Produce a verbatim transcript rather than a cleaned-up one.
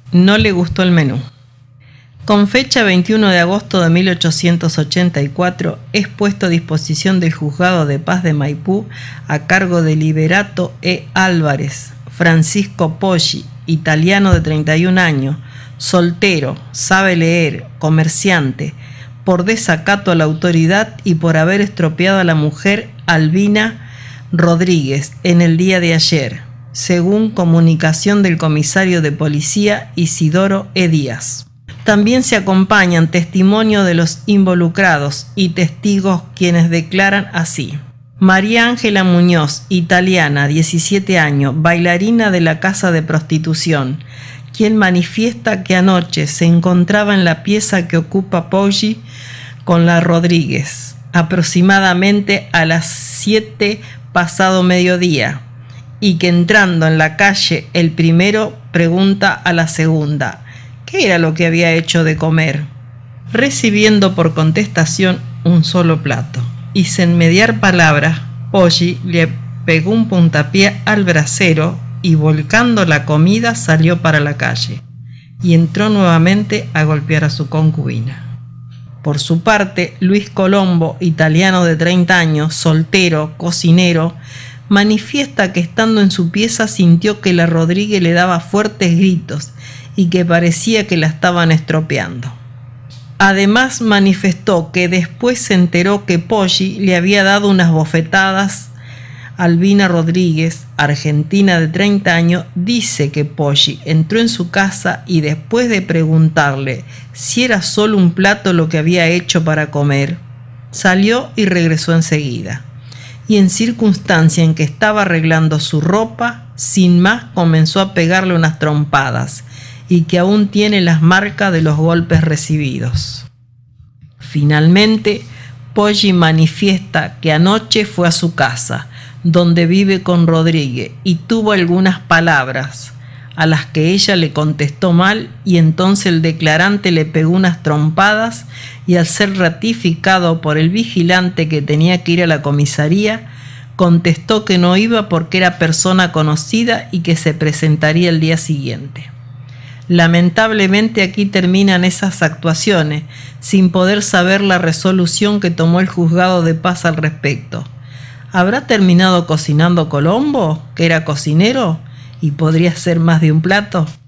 No le gustó el menú. Con fecha veintiuno de agosto de mil ochocientos ochenta y cuatro, es puesto a disposición del Juzgado de Paz de Maipú, a cargo de Liberato E. Álvarez, Francisco Poggi, italiano de treinta y un años, soltero, sabe leer, comerciante, por desacato a la autoridad y por haber estropeado a la mujer Albina Rodríguez en el día de ayer, según comunicación del comisario de policía Isidoro E. Díaz. También se acompañan testimonios de los involucrados y testigos quienes declaran así. María Ángela Muñoz, italiana, diecisiete años, bailarina de la casa de prostitución, quien manifiesta que anoche se encontraba en la pieza que ocupa Poggi con la Rodríguez, aproximadamente a las siete pasado mediodía, y que entrando en la calle el primero pregunta a la segunda qué era lo que había hecho de comer, recibiendo por contestación un solo plato, y sin mediar palabras, Poggi le pegó un puntapié al brasero y volcando la comida salió para la calle y entró nuevamente a golpear a su concubina. Por su parte, Luis Colombo, italiano de treinta años, soltero, cocinero, manifiesta que estando en su pieza sintió que la Rodríguez le daba fuertes gritos y que parecía que la estaban estropeando. Además manifestó que después se enteró que Poggi le había dado unas bofetadas a Albina Rodríguez, argentina de treinta años. Dice que Poggi entró en su casa y después de preguntarle si era solo un plato lo que había hecho para comer, salió y regresó enseguida. Y en circunstancia en que estaba arreglando su ropa, sin más comenzó a pegarle unas trompadas y que aún tiene las marcas de los golpes recibidos. Finalmente, Poggi manifiesta que anoche fue a su casa, donde vive con Rodríguez, y tuvo algunas palabras, a las que ella le contestó mal, y entonces el declarante le pegó unas trompadas, y al ser ratificado por el vigilante que tenía que ir a la comisaría, contestó que no iba porque era persona conocida y que se presentaría el día siguiente. Lamentablemente aquí terminan esas actuaciones, sin poder saber la resolución que tomó el Juzgado de Paz al respecto. ¿Habrá terminado cocinando Colombo, que era cocinero, y podría ser más de un plato?